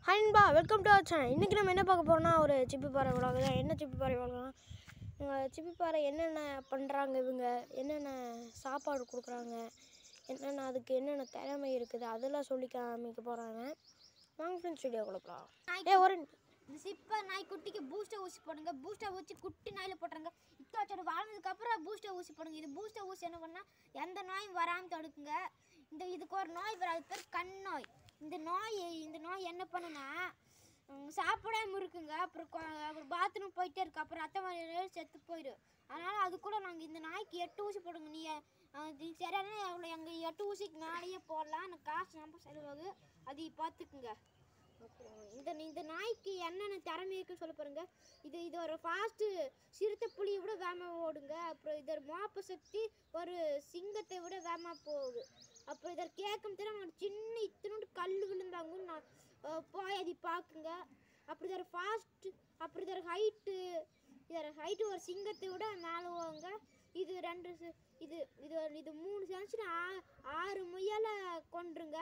ஹாய்பா, welcome to our channel. இன்றைக்கி நம்ம என்ன பார்க்க போகிறோம்னா ஒரு சிப்பிப்பாறை vlog தான். என்ன சிப்பிப்பாறை vlogனா சிப்பிப்பாறை என்னென்ன பண்ணுறாங்க, இவங்க என்னென்ன சாப்பாடு கொடுக்குறாங்க, என்னென்ன அதுக்கு என்னென்ன திறமை இருக்குது அதெல்லாம் சொல்லி காமிக்க போகிறாங்க. வாங்க ஃப்ரெண்ட்ஸ் வீடியோக்குள்ள போகலாம். ஒரு இந்த சிப்பர் நாய் குட்டிக்கு பூஸ்டர் ஊசி போடுங்க. பூஸ்டர் ஊசி குட்டி நாயில் போட்டுருங்க. இத்தோட வாழ்ந்ததுக்கப்புறம் பூஸ்டர் ஊசி போடுங்க. இது பூஸ்டர் ஊசி என்ன பண்ணால் எந்த நோயும் வராமல் தடுக்குங்க. இதுக்கு ஒரு நோய் வரும், அது பேர் கண் நோய். இந்த நோய் என்ன பண்ணுன்னா சாப்பிடாம இருக்குங்க. அப்புறம் பாத்ரூம் போயிட்டே இருக்கு. அப்புறம் ரத்த மாதிரி செத்து போயிடும். அதனால் அது கூட நாங்கள் இந்த நாய்க்கு 8 ஊசி போடுங்க. நீங்கள் சரியான அவ்வளோ எங்கள் 8 ஊசிக்கு மேலேயே போடலாம். எனக்கு காசு ரொம்ப செலவாகு, அதை பார்த்துக்குங்க. இந்த நாய்க்கு என்னென்ன திறமை இருக்குன்னு சொல்ல பாருங்க. இது ஒரு ஃபாஸ்ட்டு சிறுத்தை புலியை விட வேகமாக ஓடுங்க. அப்புறம் இதோட மோப்ப சக்தி ஒரு சிங்கத்தை விட வேகமாக போகுது. அப்புறம் இதை கேட்கும் திறன் சின்ன இத்தனோண்டு கல் விழுந்தாங்கன்னு நான் போய் அதை பார்க்குங்க. அப்படி இதோட ஃபாஸ்ட்டு, அப்புறம் இதோட ஹைட்டு ஒரு சிங்கத்தை விட மேலே போகுங்க. இது 2 இது 3 சென்ச்சுன்னு 6 முயலை கொண்டுருங்க.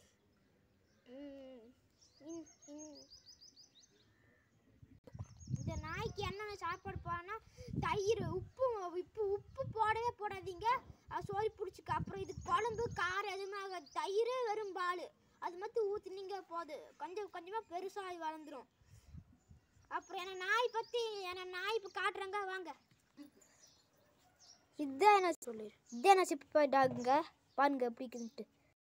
இந்த நாய்க்கு என்னென்ன சாப்பாடு போனா தயிர், உப்பு போடவே போடாதீங்க, சோறு பிடிச்சிக்க. அப்புறம் இது குழம்பு காரம் எதுவுமே தயிர் வெறும் பால் அது மட்டும் ஊற்றினீங்க போது கொஞ்சம் கொஞ்சமாக பெருசாகி வளர்ந்துடும். அப்புறம் என்ன நாய் இப்போ காட்டுறாங்க வாங்க. இதான் என்ன சொல்லிடு, இதான் என்ன சிப்பி டாகுங்க பாருங்க எப்படி இருக்குன்ட்டு.